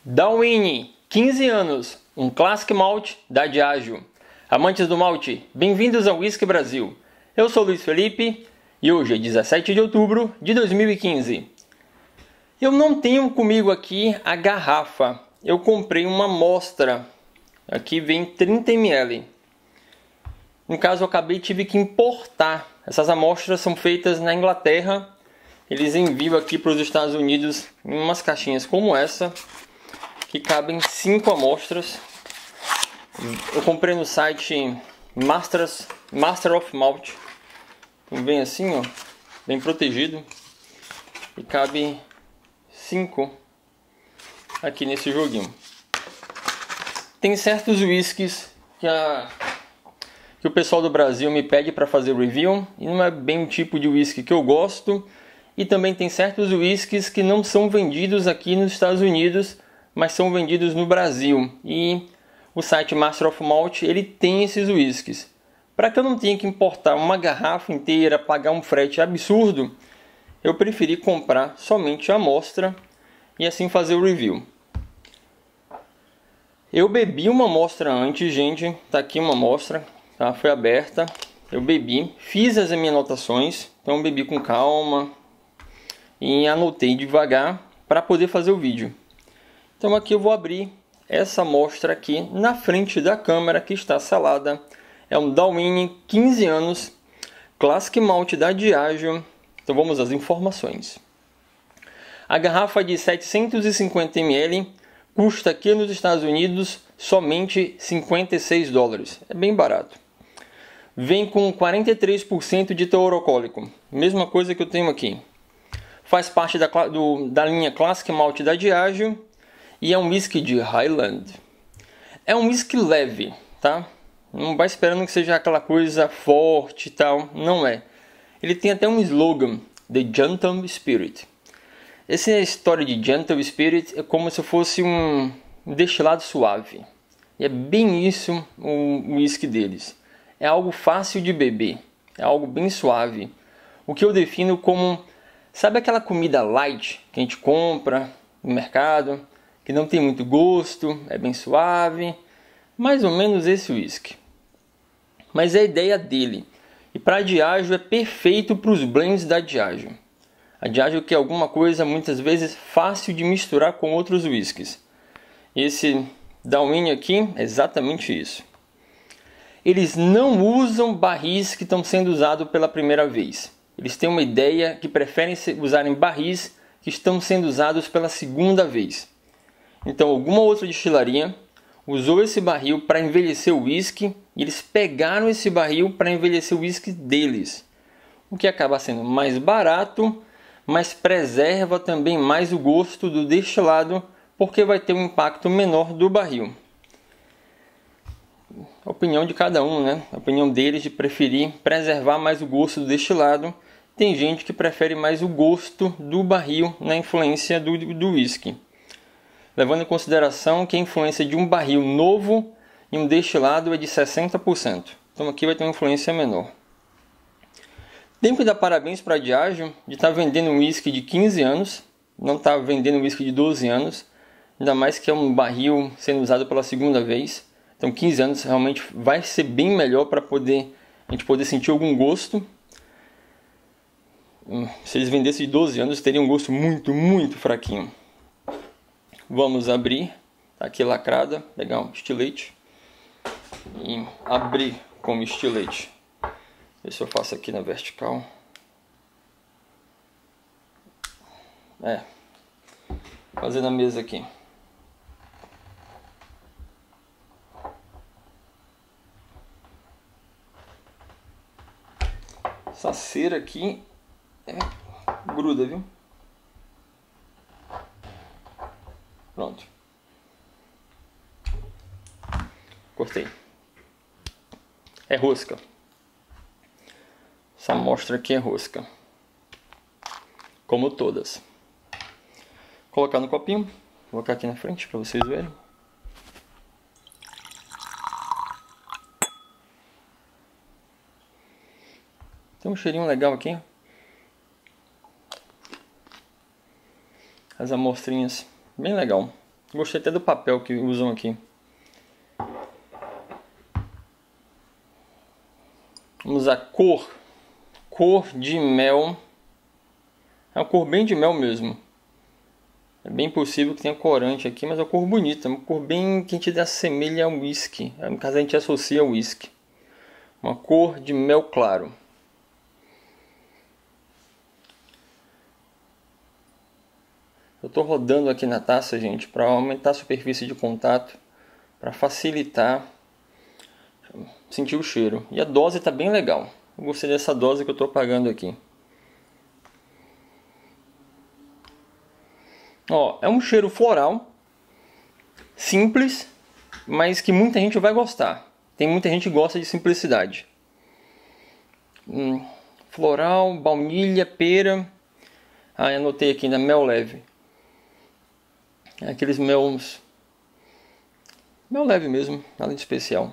Dalwhinnie, 15 anos, um Classic Malt da Diageo. Amantes do malte, bem-vindos ao Whisky Brasil. Eu sou Luiz Felipe e hoje é 17 de outubro de 2015. Eu não tenho comigo aqui a garrafa, eu comprei uma amostra. Aqui vem 30 ml. No caso, eu tive que importar. Essas amostras são feitas na Inglaterra. Eles enviam aqui para os Estados Unidos em umas caixinhas como essa, que cabem 5 amostras. Eu comprei no site Master of Malt. Então vem assim, ó, bem protegido. E cabe 5 aqui nesse joguinho. Tem certos whiskies que o pessoal do Brasil me pede para fazer review, e não é bem o tipo de whisky que eu gosto. E também tem certos whiskies que não são vendidos aqui nos Estados Unidos, mas são vendidos no Brasil. E o site Master of Malt, ele tem esses whiskies. Para que eu não tenha que importar uma garrafa inteira, pagar um frete absurdo, eu preferi comprar somente a amostra e assim fazer o review. Eu bebi uma amostra antes, gente. Tá aqui uma amostra, tá? Foi aberta. Eu bebi, fiz as minhas anotações, então bebi com calma e anotei devagar para poder fazer o vídeo. Então aqui eu vou abrir essa amostra aqui na frente da câmera, que está selada. É um Dalwhinnie 15 anos, Classic Malt da Diageo. Então vamos às informações. A garrafa de 750 ml custa aqui nos Estados Unidos somente 56 dólares. É bem barato. Vem com 43% de teor alcoólico. Mesma coisa que eu tenho aqui. Faz parte da linha Classic Malt da Diageo. E é um whisky de Highland. É um whisky leve, tá? Não vai esperando que seja aquela coisa forte e tal. Não é. Ele tem até um slogan: The Gentle Spirit. Essa história de Gentle Spirit é como se fosse um destilado suave. E é bem isso o whisky deles. É algo fácil de beber. É algo bem suave. O que eu defino como... Sabe aquela comida light que a gente compra no mercado, que não tem muito gosto, é bem suave? Mais ou menos esse whisky. Mas é a ideia dele. E para a Diageo é perfeito para os blends da Diageo. A Diageo quer alguma coisa muitas vezes fácil de misturar com outros whiskies. Esse Dalwhinnie aqui é exatamente isso. Eles não usam barris que estão sendo usados pela primeira vez. Eles têm uma ideia que preferem usarem barris que estão sendo usados pela segunda vez. Então alguma outra destilaria usou esse barril para envelhecer o whisky e eles pegaram esse barril para envelhecer o whisky deles. O que acaba sendo mais barato, mas preserva também mais o gosto do destilado, porque vai ter um impacto menor do barril. A opinião de cada um, né? A opinião deles de preferir preservar mais o gosto do destilado. Tem gente que prefere mais o gosto do barril na influência do whisky. Levando em consideração que a influência de um barril novo em um destilado é de 60%. Então aqui vai ter uma influência menor. Tenho que dar parabéns para a Diageo de estar vendendo um whisky de 15 anos. Não está vendendo um whisky de 12 anos. Ainda mais que é um barril sendo usado pela segunda vez. Então 15 anos realmente vai ser bem melhor para a gente poder sentir algum gosto. Se eles vendessem de 12 anos, teria um gosto muito, muito fraquinho. Vamos abrir. Tá aqui lacrada. Pegar um estilete. E abrir com o estilete. Ver se eu faço aqui na vertical. Fazer na mesa aqui. Essa cera aqui gruda, viu? Pronto. Cortei. É rosca. Essa amostra aqui é rosca. Como todas. Vou colocar no copinho. Vou colocar aqui na frente para vocês verem. Tem um cheirinho legal aqui. As amostrinhas. Bem legal. Gostei até do papel que usam aqui. Vamos usar cor de mel. É uma cor bem de mel mesmo. É bem possível que tenha corante aqui, mas é uma cor bonita. Uma cor bem que a gente assemelha ao whisky. No caso a gente associa ao whisky. Uma cor de mel claro. Eu estou rodando aqui na taça, gente, para aumentar a superfície de contato, para facilitar sentir o cheiro. E a dose está bem legal. Eu gostei dessa dose que eu estou pagando aqui. Ó, é um cheiro floral, simples, mas que muita gente vai gostar. Tem muita gente que gosta de simplicidade. Floral, baunilha, pera. Ah, eu anotei aqui ainda mel leve. Aqueles mel leve mesmo, nada de especial.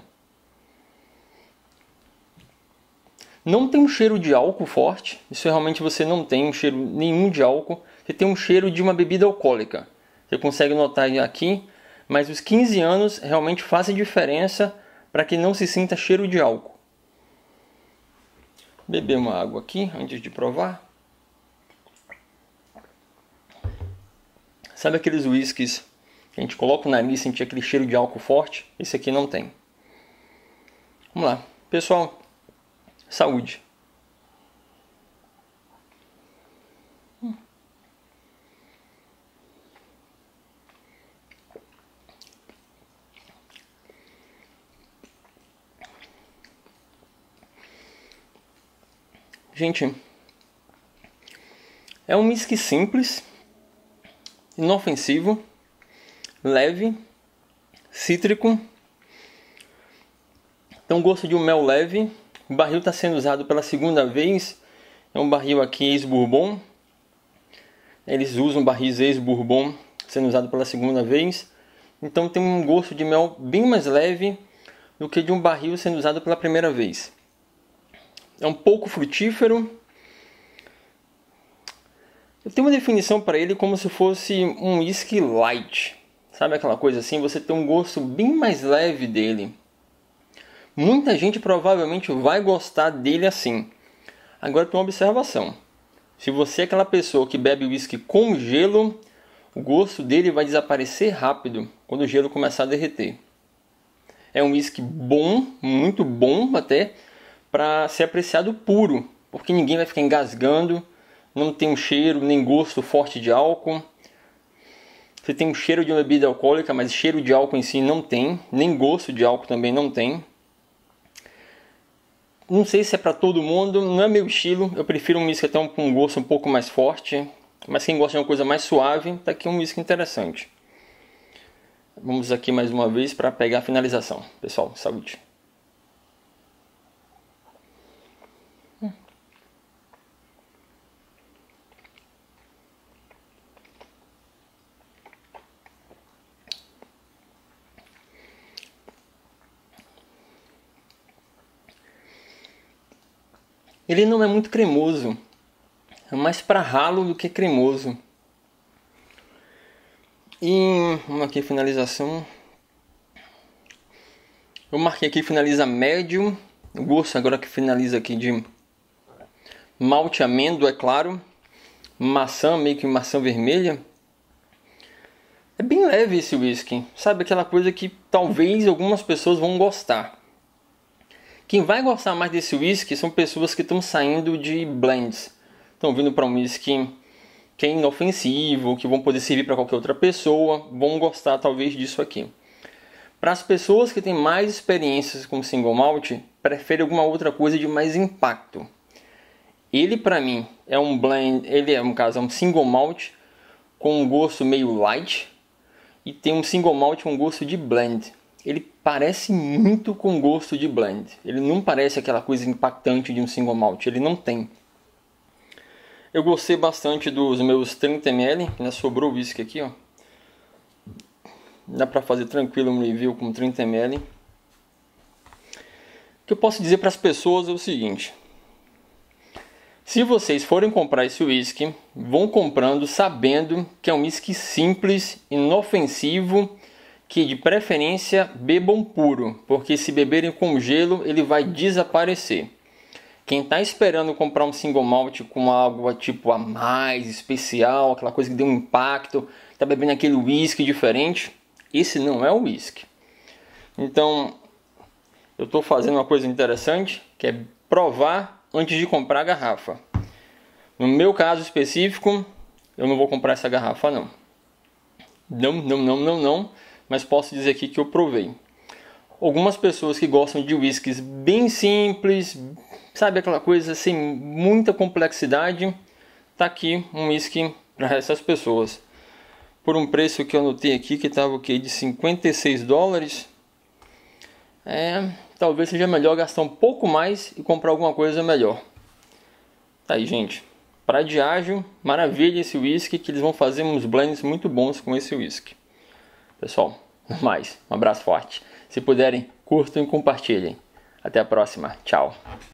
Não tem um cheiro de álcool forte. Isso realmente você não tem um cheiro nenhum de álcool. Você tem um cheiro de uma bebida alcoólica. Você consegue notar aqui, mas os 15 anos realmente fazem diferença para que não se sinta cheiro de álcool. Beber uma água aqui antes de provar. Sabe aqueles whiskies que a gente coloca o nariz e sente aquele cheiro de álcool forte? Esse aqui não tem. Vamos lá. Pessoal, saúde. Gente, é um whisky simples, inofensivo, leve, cítrico. Tem um gosto de um mel leve. O barril está sendo usado pela segunda vez. É um barril aqui ex-bourbon. Eles usam barris ex-bourbon sendo usado pela segunda vez. Então tem um gosto de mel bem mais leve do que de um barril sendo usado pela primeira vez. É um pouco frutífero. Eu tenho uma definição para ele como se fosse um whisky light. Sabe aquela coisa assim? Você tem um gosto bem mais leve dele. Muita gente provavelmente vai gostar dele assim. Agora tem uma observação. Se você é aquela pessoa que bebe whisky com gelo, o gosto dele vai desaparecer rápido quando o gelo começar a derreter. É um whisky bom, muito bom até, para ser apreciado puro, porque ninguém vai ficar engasgando, não tem um cheiro nem gosto forte de álcool. Você tem um cheiro de uma bebida alcoólica, mas cheiro de álcool em si não tem, nem gosto de álcool também não tem. Não sei se é para todo mundo, não é meu estilo. Eu prefiro um whisky até com um gosto um pouco mais forte, mas quem gosta de uma coisa mais suave, tá aqui um whisky interessante. Vamos aqui mais uma vez para pegar a finalização. Pessoal, saúde. Ele não é muito cremoso, é mais para ralo do que cremoso. E vamos aqui finalização. Eu marquei aqui finaliza médio. O gosto agora que finaliza aqui de malte amêndoa, é claro. Maçã, meio que maçã vermelha. É bem leve esse whisky. Sabe aquela coisa que talvez algumas pessoas vão gostar. Quem vai gostar mais desse whisky são pessoas que estão saindo de blends. Estão vindo para um whisky que é inofensivo, que vão poder servir para qualquer outra pessoa. Vão gostar talvez disso aqui. Para as pessoas que têm mais experiências com single malt, preferem alguma outra coisa de mais impacto. Ele para mim é um blend, ele é no caso é um single malt com um gosto meio light e tem um single malt com gosto de blend. Ele parece muito com gosto de blend. Ele não parece aquela coisa impactante de um single malt. Ele não tem. Eu gostei bastante dos meus 30 ml. Ainda sobrou o whisky aqui, ó. Dá pra fazer tranquilo um review com 30 ml. O que eu posso dizer para as pessoas é o seguinte. Se vocês forem comprar esse whisky, vão comprando sabendo que é um whisky simples, inofensivo, que de preferência bebam puro, porque se beberem com gelo ele vai desaparecer. Quem está esperando comprar um single malt com algo tipo a mais especial, aquela coisa que dê um impacto, está bebendo aquele whisky diferente, esse não é o whisky. Então, eu estou fazendo uma coisa interessante, que é provar antes de comprar a garrafa. No meu caso específico, eu não vou comprar essa garrafa não. Não, mas posso dizer aqui que eu provei. Algumas pessoas que gostam de whiskies bem simples, sabe, aquela coisa sem muita complexidade, tá aqui um whisky para essas pessoas. Por um preço que eu anotei aqui, que estava de 56 dólares. Talvez seja melhor gastar um pouco mais e comprar alguma coisa melhor. Tá aí, gente. Para Diageo, maravilha esse whisky, que eles vão fazer uns blends muito bons com esse whisky. Pessoal, um abraço forte. Se puderem, curtam e compartilhem. Até a próxima. Tchau.